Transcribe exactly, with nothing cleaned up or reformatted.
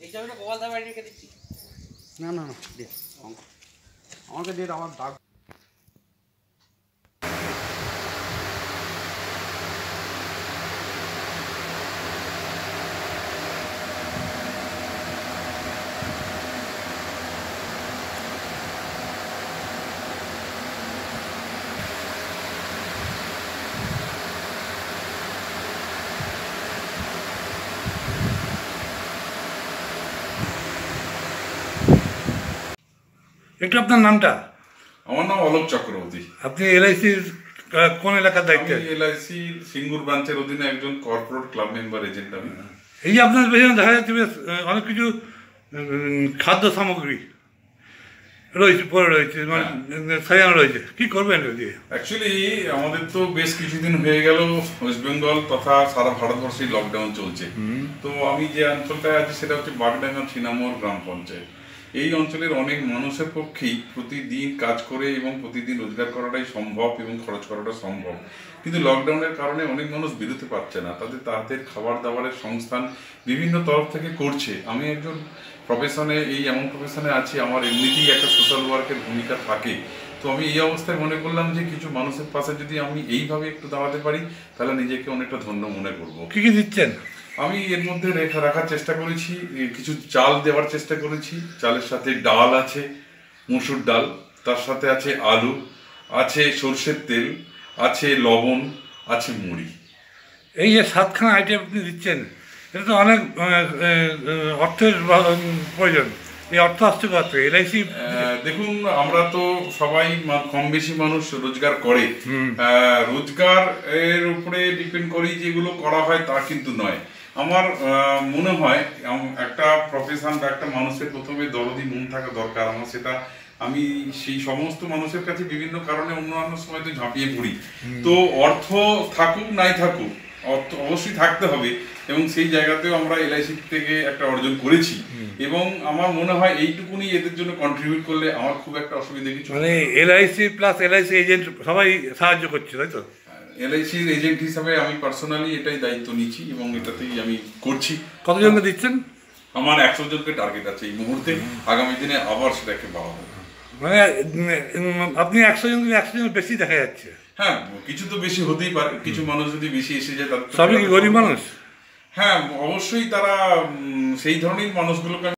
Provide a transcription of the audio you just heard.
না না না দে আমাকে দিয়ে আমার দাগ একটু আপনার নামটা? আমার নাম অলোক চক্রবর্তী। আপনি এলআইসির কোন এলাকার দায়িত্বে? আমি এলআইসি সিঙ্গুর ব্রাঞ্চের অধীনে একজন কর্পোরেট ক্লাব মেম্বার এজেন্ট আমি। এই যে আপনার পেছনে দেখা যাচ্ছে অনেক কিছু খাদ্য সামগ্রী রয়েছে, পরে রয়েছে, মানে সাজানো রয়েছে, কি করবেন এটা দিয়ে? অ্যাকচুয়ালি আমাদের তো বেশ কিছুদিন হয়ে গেল ওয়েস্ট বেঙ্গল তথা সারা ভারতবর্ষে লকডাউন চলছে। তো আমি যে অঞ্চলটায় আছি সেটা হচ্ছে বাগডাঙ্গা ছিনামোর গ্রাম পঞ্চায়েত। এই অঞ্চলের অনেক মানুষের পক্ষেই প্রতিদিন কাজ করে এবং প্রতিদিন রোজগার করাটাই সম্ভব এবং খরচ করাটা সম্ভব, কিন্তু লকডাউনের কারণে অনেক মানুষ বেরোতে পারছে না। তাদের তাদের খাবার দাবারের সংস্থান বিভিন্ন তরফ থেকে করছে। আমি একজন প্রফেশনে এই এমন প্রফেশনে আছি, আমার এমনিতেই একটা সোশ্যাল ওয়ার্কের ভূমিকা থাকে। তো আমি এই অবস্থায় মনে করলাম যে কিছু মানুষের পাশে যদি আমি এইভাবে একটু দাঁড়াতে পারি তাহলে নিজেকে অনেকটা ধন্য মনে করবো। কী কী দিচ্ছেন? আমি এর মধ্যে রেখা রাখার চেষ্টা করেছি, কিছু চাল দেওয়ার চেষ্টা করেছি। চালের সাথে ডাল আছে, মুসুর ডাল, তার সাথে আছে আলু, আছে সর্ষের তেল, আছে লবণ, আছে মুড়ি। এই যে সাতখানা আইটেম আপনি দিচ্ছেন, এটা তো অনেক অর্থের প্রয়োজন। এই অর্থ আসছে কত? এলআইসি দেখুন, আমরা তো সবাই কম বেশি মানুষ রোজগার করে, রোজগার এর উপরে ডিপেন্ড করি যেগুলো করা হয় তা কিন্তু নয়। আমার মনে হয় একটা প্রফেশন বা একটা মানুষের প্রথমে দরদি মন থাকা দরকার। আমার সেটা আমি সেই সমস্ত মানুষের কাছে বিভিন্ন কারণে অন্যান্য সময় তো ঝাঁপিয়ে পড়ি। তো অর্থ থাকুক নাই থাকুক, অর্থ অবশ্যই থাকতে হবে এবং সেই জায়গাতেও আমরা এলআইসি থেকে একটা অর্জন করেছি এবং আমার মনে হয় এইটুকুনি এদের জন্য কন্ট্রিবিউট করলে আমার খুব একটা অসুবিধা কিছু। মানে এলআইসি প্লাস এলআইসি এজেন্ট সবাই সাহায্য করছে, তাই তো? এলআইসির এজেন্ট হিসাবে আমি পার্সোনালি এটাই দায়িত্ব নিচ্ছি এবং এটাতেই আমি করছি। কতজনকে দিচ্ছেন? আমার একশো জনকে টার্গেট আছে এই মুহূর্তে, আগামী দিনে আবার সেটাকে বাড়াবো। মানে আপনি একশো জন একশো জন বেশি দেখা যাচ্ছে। হ্যাঁ, কিছু তো বেশি হতেই পারে, কিছু মানুষ যদি বেশি এসে যায় তাদের। সবই কি গরিব মানুষ? হ্যাঁ, অবশ্যই তারা সেই ধরনের মানুষগুলোকে